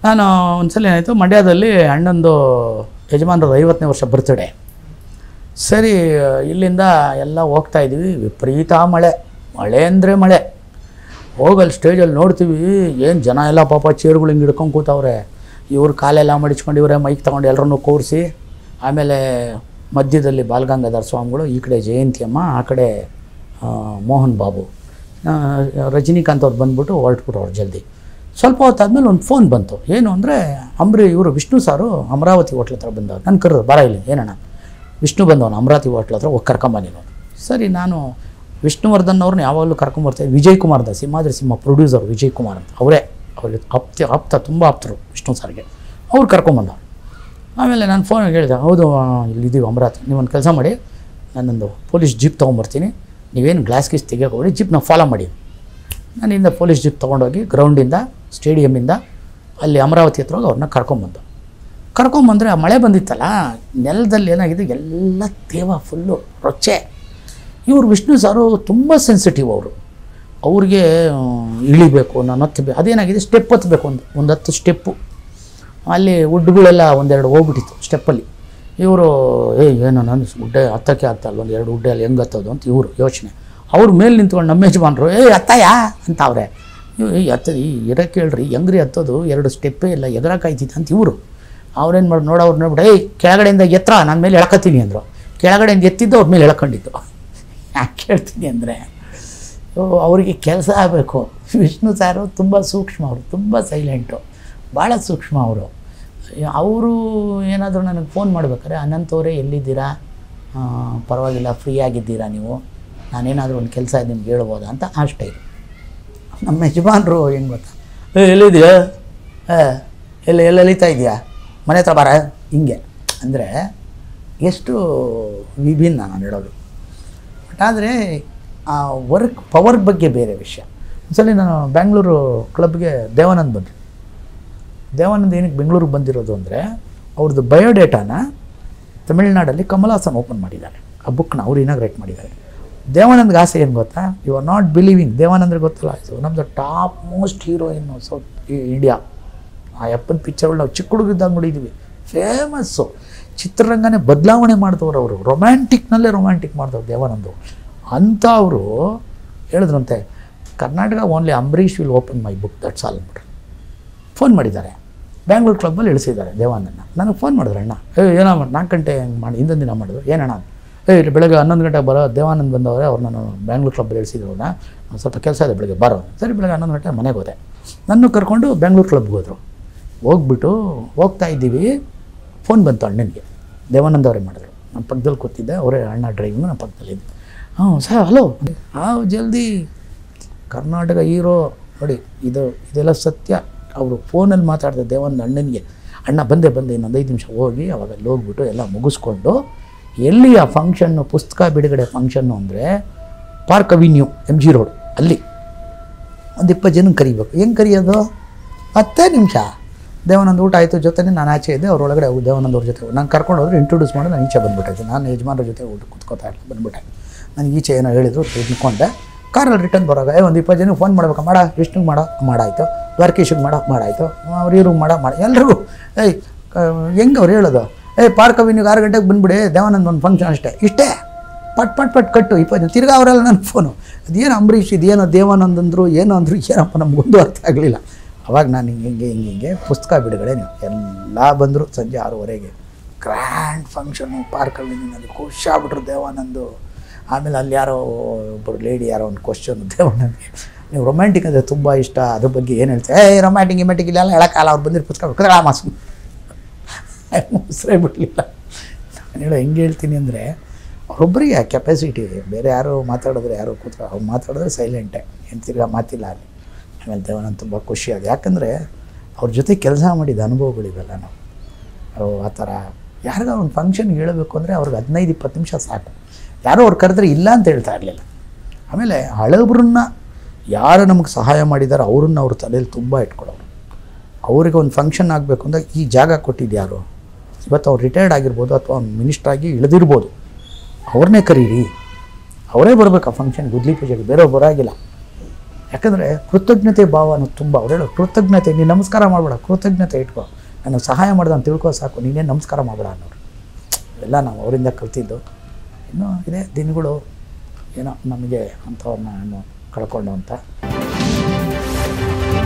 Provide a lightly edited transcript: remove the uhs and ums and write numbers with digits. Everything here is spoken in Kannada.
ನಾನು ಒಂದ್ಸಲ ಏನಾಯಿತು, ಮಂಡ್ಯದಲ್ಲಿ ಅಣ್ಣಂದು ಯಜಮಾನರು 50ನೇ ವರ್ಷ ಬರ್ತ್ಡೇ. ಸರಿ, ಇಲ್ಲಿಂದ ಎಲ್ಲ ಹೋಗ್ತಾಯಿದ್ದೀವಿ. ವಿಪರೀತ ಮಳೆ, ಮಳೆ ಅಂದರೆ ಮಳೆ. ಹೋಗಲ್ಲಿ ಸ್ಟೇಜಲ್ಲಿ ನೋಡ್ತೀವಿ, ಏನು ಜನ ಎಲ್ಲ ಪಾಪ ಚೇರ್ಗಳು ಹಿಂಗೆ ಹಿಡ್ಕೊಂಡು ಕೂತವ್ರೆ. ಇವ್ರು ಕಾಲೆಲ್ಲ ಮಡಿಚ್ಕೊಂಡಿವ್ರೆ, ಮೈಕ್ ತೊಗೊಂಡು ಎಲ್ಲರನ್ನೂ ಕೂರಿಸಿ. ಆಮೇಲೆ ಮಧ್ಯದಲ್ಲಿ ಬಾಲಗಂಗಾಧರ ಸ್ವಾಮಿಗಳು, ಈ ಕಡೆ ಜಯಂತಿಯಮ್ಮ, ಆ ಕಡೆ ಮೋಹನ್ ಬಾಬು, ರಜನಿಕಾಂತ್ ಅವ್ರು ಬಂದುಬಿಟ್ಟು ಹೊರಟ್ಬಿಟ್ಟು ಅವ್ರು ಜಲ್ದಿ. ಸ್ವಲ್ಪ ಹೊತ್ತಾದ್ಮೇಲೆ ಒಂದು ಫೋನ್ ಬಂತು. ಏನು ಅಂದರೆ ಇವರು ವಿಷ್ಣು ಸಾರು ಅಮರಾವತಿ ಹೋಟ್ಲ್ ಹತ್ರ ಬಂದವ್ರು. ನಾನು ಕರೆದ್ರು, ಬರ ಇಲ್ಲಿ, ಏನಣ್ಣ ವಿಷ್ಣು ಬಂದವನು ಅಮರಾವತಿ ಹೋಟ್ಲ್ ಹತ್ರ, ಹೋಗಿ ಕರ್ಕೊಂಬಂದಿನೋ. ಸರಿ, ನಾನು ವಿಷ್ಣುವರ್ಧನ್ ಅವ್ರನ್ನ ಯಾವಾಗಲೂ ಕರ್ಕೊಂಬರ್ತೀನಿ. ವಿಜಯ್ ಕುಮಾರ್ ಅಂತ, ಸಿಂಹಾದ್ರಿ ಸಿಂಹ ಪ್ರೊಡ್ಯೂಸರು ವಿಜಯ್ ಕುಮಾರ್ ಅಂತ, ಅವ್ರಿಗೆ ಆಪ್ತ ತುಂಬ ಆಪ್ತರು ವಿಷ್ಣು ಸಾರ್ಗೆ. ಅವ್ರು ಕರ್ಕೊಂಬಂದವ್ರು. ಆಮೇಲೆ ನಾನು ಫೋನಿಗೆ ಹೇಳಿದೆ, ಹೌದು ಇಲ್ಲಿದ್ದೀವಿ ಅಮರಾವತಿ, ನೀವೊಂದು ಕೆಲಸ ಮಾಡಿ, ನಾನೊಂದು ಪೊಲೀಸ್ ಜೀಪ್ ತೊಗೊಂಬರ್ತೀನಿ, ನೀವೇನು ಗ್ಲಾಸ್ ಗೀಸ್ ತೆಗಿಯೋಕೆ ಜೀಪ್ನ ಫಾಲೋ ಮಾಡಿ. ನಾನಿಂದ ಪೊಲೀಸ್ ಜೀಪ್ ತೊಗೊಂಡೋಗಿ ಗ್ರೌಂಡಿಂದ, ಸ್ಟೇಡಿಯಮ್ಮಿಂದ ಅಲ್ಲಿ ಅಮರಾವತಿ ಹತ್ರ ಹೋಗಿ ಅವ್ರನ್ನ ಕರ್ಕೊಂಬಂದರೆ ಆ ಮಳೆ ಬಂದಿತ್ತಲ್ಲ, ನೆಲದಲ್ಲಿ ಏನಾಗಿದೆ ಎಲ್ಲ ತೇವ ಫುಲ್ಲು ರೊಚ್ಚೆ. ಇವರು ವಿಷ್ಣು ಸಾರು ತುಂಬ ಸೆನ್ಸಿಟಿವ್. ಅವ್ರಿಗೆ ಇಳಿಬೇಕು, ನಾನು ಹತ್ತಬೇಕು. ಅದೇನಾಗಿದೆ, ಸ್ಟೆಪ್ ಹತ್ತಬೇಕು, ಒಂದು 10 ಸ್ಟೆಪ್ಪು. ಅಲ್ಲಿ ಉಡ್ಡುಗಳೆಲ್ಲ ಒಂದೆರಡು ಹೋಗ್ಬಿಟ್ಟಿತ್ತು ಸ್ಟೆಪ್ಪಲ್ಲಿ. ಇವರು ಏನು ನಾನು ಗುಡ್ಡೆ ಹತ್ತಕ್ಕೆ ಆಗ್ತಾಯಿಲ್ಲ, ಒಂದು 2 ಗುಡ್ಡೆ ಅಲ್ಲಿ ಹೆಂಗೆ ಹತ್ತೋದು ಅಂತ ಇವರು ಯೋಚನೆ. ಅವ್ರ ಮೇಲೆ ನಿಂತ್ಕೊಂಡು ನಮ್ಮ ಯಜಮಾನರು ಹತ್ತಯ್ಯ ಅಂತ ಅವ್ರೆ. ಹತ್ತದು ಇರಕ್ಕೆ ಹೇಳ್ರಿ, ಹೆಂಗ್ರಿ ಹತ್ತೋದು, 2 ಸ್ಟೆಪ್ಪೇ ಇಲ್ಲ, ಎಗರಕ್ಕಾಯ್ತಿತ್ತು ಅಂತ ಇವರು. ಅವ್ರೇನು ಮಾಡಿ ಅವ್ರು ನೋಡ್ಬಿಟ್ಟು ಕೆಳಗಡೆಯಿಂದ ಎತ್ತರ ನಾನು ಮೇಲೆ ಎಳ್ಕೊತೀನಿ ಅಂದರು. ಕೆಳಗಡೆಯಿಂದ ಎತ್ತಿದ್ದು ಅವ್ರ ಮೇಲೆ ಎಳ್ಕೊಂಡಿದ್ದು. ಯಾಕೆ ಹೇಳ್ತೀನಿ ಅಂದರೆ, ಅವರಿಗೆ ಕೆಲಸ ಆಗಬೇಕು. ವಿಷ್ಣು ಸಾರು ತುಂಬ ಸೂಕ್ಷ್ಮ, ಅವರು ತುಂಬ ಸೈಲೆಂಟು, ಭಾಳ ಸೂಕ್ಷ್ಮ ಅವರು. ಏನಾದರೂ ನನಗೆ ಫೋನ್ ಮಾಡ್ಬೇಕಾದ್ರೆ, ಅನಂತವರೇ ಎಲ್ಲಿದ್ದೀರಾ, ಪರವಾಗಿಲ್ಲ ಫ್ರೀ ಆಗಿದ್ದೀರಾ ನೀವು, ನಾನೇನಾದರೂ ಒಂದು ಕೆಲಸ ನಿಮ್ಗೆ ಹೇಳ್ಬೋದಾ ಅಂತ ಅಷ್ಟೇ. ನಮ್ಮ ಯಜಮಾನರು ಹೆಂಗೆ ಗೊತ್ತಾ, ಎಲ್ಲಿದೆಯಾ, ಎಲ್ಲ ಎಳಿತಾ ಇದೆಯಾ, ಮನೆ ಹತ್ರ ಬಾರ, ಹಿಂಗೆ. ಅಂದರೆ ಎಷ್ಟು ವಿಭಿನ್ನ ನಾನು ಹೇಳೋದು. ಬಟ್ ಆದರೆ ಆ ಪವರ್ ಬಗ್ಗೆ ಬೇರೆ ವಿಷಯ. ಒಂದ್ಸಲ ನಾನು ಬ್ಯಾಂಗ್ಳೂರು ಕ್ಲಬ್ಗೆ ದೇವಾನಂದ್ ಬಂದರು. ದೇವಾನಂದ್ ಏನಕ್ಕೆ ಬೆಂಗಳೂರಿಗೆ ಬಂದಿರೋದು ಅಂದರೆ, ಅವ್ರದ್ದು ಬಯೋಡೇಟಾನ ತಮಿಳ್ನಾಡಲ್ಲಿ ಕಮಲಾಸನ್ ಓಪನ್ ಮಾಡಿದ್ದಾರೆ. ಆ ಬುಕ್ನ ಅವ್ರು ಇನಾಗ್ರೇಟ್ ಮಾಡಿದ್ದಾರೆ. ದೇವಾನಂದ್ಗೆ ಆಸೆ ಏನು ಗೊತ್ತಾ, ಯು ಆರ್ ನಾಟ್ ಬಿಲೀವಿಂಗ್, ದೇವಾನಂದ್ರಿಗೆ ಗೊತ್ತಲ್ಲ, ಇದು ನಮ್ಮದು top most heroine south India. ಆ ಅಪ್ಪನ ಪಿಕ್ಚರ್ಗಳು ನಾವು ಚಿಕ್ಕ ಹುಡುಗಿದ್ದಾಗ ನೋಡಿದ್ದೀವಿ, ಫೇಮಸ್ಸು. ಚಿತ್ರರಂಗನೇ ಬದಲಾವಣೆ ಮಾಡಿದವರು ಅವರು, ರೊಮ್ಯಾಂಟಿಕ್ನಲ್ಲೇ ರೊಮ್ಯಾಂಟಿಕ್ ಮಾಡಿದವ್ರು ದೇವಾನಂದ್. ಅಂಥ ಅವರು ಹೇಳಿದ್ರಂತೆ, Karnataka only Ambareesh will open my book, that's all ಅಂದ್ಬಿಟ್ರು. ಫೋನ್ ಮಾಡಿದ್ದಾರೆ, ಬ್ಯಾಂಗ್ಳೂರು ಕ್ಲಬ್ಬಲ್ಲಿ ಇಳಿಸಿದ್ದಾರೆ ದೇವಾನಂದನ್ನ. ನನಗೆ ಫೋನ್ ಮಾಡಿದ್ರು, ಅಣ್ಣ ಏನೋ 4 ಗಂಟೆ ಹೆಂಗೆ ಮಾಡಿ ಹಿಂದೊಂದು ದಿನ ಮಾಡಿದ್ರು, ಏನಣ್ಣ ಇಲ್ಲಿ ಬೆಳಗ್ಗೆ 11 ಗಂಟೆಗೆ ಬರೋ ದೇವಾನಂದ್ ಬಂದವರೇ, ಅವ್ರು ನಾನು ಬ್ಯಾಂಗ್ಳೂರು ಕ್ಲಬ್ಬಲ್ಲಿ ಇಳಿಸಿದ್ರು, ಸ್ವಲ್ಪ ಕೆಲಸ ಇದೆ ಬೆಳಗ್ಗೆ ಬರೋ. ಸರಿ, ಬೆಳಗ್ಗೆ 11 ಗಂಟೆ ಮನೆಗೆ ಹೋದೆ. ನನ್ನ ಕರ್ಕೊಂಡು ಬ್ಯಾಂಗ್ಳೂರು ಕ್ಲಬ್ಗೆ ಹೋದರು. ಹೋಗ್ಬಿಟ್ಟು ಹೋಗ್ತಾ ಇದ್ದೀವಿ, ಫೋನ್ ಬಂತು ಅಣ್ಣನಿಗೆ. ದೇವಾನಂದ್ ಅವರೇ ಮಾಡಿದ್ರು, ನಮ್ಮ ಪಕ್ಕದಲ್ಲಿ ಕೂತಿದ್ದೆ, ಅವರೇ ಅಣ್ಣ ಡ್ರೈವಿಂಗು, ನಮ್ಮ ಪಕ್ಕದಲ್ಲಿದ್ದೆ. ಸರ್ ಹಲೋ, ಜಲ್ದಿ ಕರ್ನಾಟಕ ಹೀರೋ ನೋಡಿ, ಇದೆಲ್ಲ ಸತ್ಯ. ಅವರು ಫೋನಲ್ಲಿ ಮಾತಾಡಿದೆ ದೇವಾನಂದ್ ಅಣ್ಣನಿಗೆ, ಅಣ್ಣ ಬಂದೆ ಇನ್ನೊಂದು 5 ನಿಮಿಷ ಹೋಗಿ. ಅವಾಗ ಅಲ್ಲಿ ಹೋಗ್ಬಿಟ್ಟು ಎಲ್ಲ ಮುಗಿಸ್ಕೊಂಡು, ಎಲ್ಲಿ ಆ ಫಂಕ್ಷನ್ನು, ಪುಸ್ತಕ ಬಿಡುಗಡೆ ಫಂಕ್ಷನ್ನು ಅಂದರೆ ಪಾರ್ಕ್ ಅವಿನ್ಯೂ MG ರೋಡ್, ಅಲ್ಲಿ ಒಂದು 20 ಜನಕ್ಕೆ ಕರಿಬೇಕು. ಹೆಂಗೆ ಕರಿಯೋದು, 10 ನಿಮಿಷ. ದೇವಾನಂದ್ ಊಟ ಆಯಿತು, ಜೊತೆನೇ ನಾನು ಆಚೆ ಇದ್ದೆ, ಅವ್ರೊಳಗಡೆ ದೇವಾನಂದ್ ಅವ್ರ ಜೊತೆ ನಾನು ಕರ್ಕೊಂಡು ಹೋದ್ರು, ಇಂಟ್ರೊಡ್ಯೂಸ್ ಮಾಡಿ ನಾನು ಈಚೆ ಬಂದುಬಿಟ್ಟೈತೆ. ನಾನು ಯಜಮಾನ್ರ ಜೊತೆ ಊಟ ಕೂತ್ಕೋತಾ ಇರಲಿಲ್ಲ, ಬಂದುಬಿಟ್ಟೆ. ನನಗೆ ಈಚೆ ಏನೋ ಹೇಳಿದ್ರು, ತಿಳ್ಕೊಂಡೆ. ಕಾರಲ್ಲಿ ರಿಟರ್ನ್ ಬರೋವಾಗ ಒಂದು 20 ಜನಕ್ಕೆ ಫೋನ್ ಮಾಡ್ಬೇಕು, ವಿಷ್ಣುಗೆ ಮಾಡಾಯಿತು, ದ್ವಾರಕೀಶಿಗೆ ಮಾಡಾಯಿತು, ಅವ್ರು ಇವ್ರಿಗೆ ಮಾಡ ಎಲ್ರಿಗೂ ಹೆಂಗೆ ಅವ್ರು ಹೇಳೋದು, ಪಾರ್ಕ್ ಅವಿನ್ಯೂಗೆ 6 ಗಂಟೆಗೆ ಬಂದುಬಿಡಿ, ದೇವಾನಂದ್ ಒಂದು ಫಂಕ್ಷನ್ ಇಷ್ಟೇ ಪಟ್ ಕಟ್ಟು 20 ಜನ. ತಿರ್ಗಾ ಅವರೆಲ್ಲ ನನ್ನ ಫೋನು, ಅದೇನು ಅಂಬರೀಷ್, ಇದೇನೋ ದೇವಾನಂದ್ ಅಂದರು, ಏನೋ ಅಂದರು, ಏನಪ್ಪ ನಮಗೊಂದು ಅರ್ಥ ಆಗಲಿಲ್ಲ. ಅವಾಗ ನಾನು ಹಿಂಗೆ ಪುಸ್ತಕ ಬಿಡುಗಡೆ ಎಲ್ಲ ಬಂದರು. ಸಂಜೆ 6:30ಗೆ ಗ್ರ್ಯಾಂಡ್ ಫಂಕ್ಷನು ಪಾರ್ಕ್ ಅವಿನ್ಯೂನಲ್ಲಿ, ಖುಷಿ ಆಗ್ಬಿಟ್ರು ದೇವಾನಂದು. ಆಮೇಲೆ ಅಲ್ಲಿ ಯಾರೋ ಒಬ್ಬರು ಲೇಡಿ ಯಾರೋ ಒಂದು ಕ್ವಶನ್ ದೇವಾನಂದ್ಗೆ, ನೀವು ರೊಮ್ಯಾಂಟಿಕ್ ಅಂದರೆ ತುಂಬ ಇಷ್ಟ, ಅದ್ರ ಬಗ್ಗೆ ಏನು ಹೇಳ್ತೀವಿ, ರೊಮ್ಯಾಂಟಿಕ್ ಇಲ್ಲೆಲ್ಲ ಹೇಳೋಕ್ಕಾಗಲ್ಲ, ಅವ್ರು ಬಂದಿರೋ ಪುಸ್ತಕ ಕದಳ ಮಾಸು ಮುಸ್ರೇ ಬಿಡಲಿಲ್ಲ. ನಾನು ಹೇಳೋ ಹೆಂಗೆ ಹೇಳ್ತೀನಿ ಅಂದರೆ, ಅವರೊಬ್ಬರಿಗೆ ಆ ಕೆಪಾಸಿಟಿ ಇದೆ. ಬೇರೆ ಯಾರು ಮಾತಾಡಿದ್ರೆ, ಯಾರು ಅವ್ರು ಮಾತಾಡಿದ್ರೆ ಸೈಲೆಂಟೇ, ಏನು ತಿರ್ಗಾ ಮಾತಿಲ್ಲ ಅಲ್ಲಿ. ಆಮೇಲೆ ದೇವಾನಂದ್ ತುಂಬ ಖುಷಿಯಾದ, ಯಾಕಂದರೆ ಅವ್ರ ಜೊತೆ ಕೆಲಸ ಮಾಡಿದ ಅನುಭವಗಳಿವೆಲ್ಲ ನಾವು. ಆ ಥರ ಯಾರಿಗ ಒಂದು ಫಂಕ್ಷನ್ಗೆ ಹೇಳಬೇಕು ಅಂದರೆ ಅವ್ರಿಗೆ 15-20 ನಿಮಿಷ ಸಾಕು. ಯಾರೋ ಅವ್ರು ಕರೆದ್ರೆ ಇಲ್ಲ ಅಂತ ಹೇಳ್ತಾ ಇರಲಿಲ್ಲ. ಆಮೇಲೆ ಹಳಬ್ರನ್ನ ಯಾರು ನಮಗೆ ಸಹಾಯ ಮಾಡಿದಾರೋ ಅವ್ರನ್ನ ಅವ್ರ ತಲೆಯಲ್ಲಿ ತುಂಬ ಇಟ್ಕೊಳ್ಳೋರು. ಅವ್ರಿಗೆ ಒಂದು ಫಂಕ್ಷನ್ ಆಗಬೇಕು ಅಂದರೆ ಈ ಜಾಗ ಕೊಟ್ಟಿದ್ದು ಯಾರು, ಇವತ್ತು ಅವ್ರು ರಿಟೈರ್ಡ್ ಆಗಿರ್ಬೋದು ಅಥವಾ ಅವ್ನು ಮಿನಿಸ್ಟ್ರಾಗಿ ಇಳಿದಿರ್ಬೋದು, ಅವ್ರನ್ನೇ ಕರೀರಿ, ಅವರೇ ಬರಬೇಕು ಆ ಫಂಕ್ಷನ್, ಗುದ್ಲಿ ಪೂಜೆಗೆ, ಬೇರೆಯವ್ರು ಬರೋಗಿಲ್ಲ. ಯಾಕಂದರೆ ಕೃತಜ್ಞತೆ ಭಾವ ಅನ್ನೋದು ತುಂಬ. ಅವ್ರು ಹೇಳೋ ಕೃತಜ್ಞತೆ, ನೀನು ನಮಸ್ಕಾರ ಮಾಡಬೇಡ, ಕೃತಜ್ಞತೆ ಇಟ್ಕೋ, ನನಗೆ ಸಹಾಯ ಮಾಡ್ದೆ ಅಂತ ತಿಳ್ಕೋ ಸಾಕು, ನೀನೇನು ನಮಸ್ಕಾರ ಮಾಡಬೇಡ ಅನ್ನೋರು. ಎಲ್ಲ ನಾವು ಅವರಿಂದ ಕಲ್ತಿದ್ದು. ಇನ್ನೂ ಇದೆ ದಿನಗಳು, ಏನೋ ನಮಗೆ ಅಂಥವ್ರನ್ನ ಕಳ್ಕೊಂಡು ಅಂತ.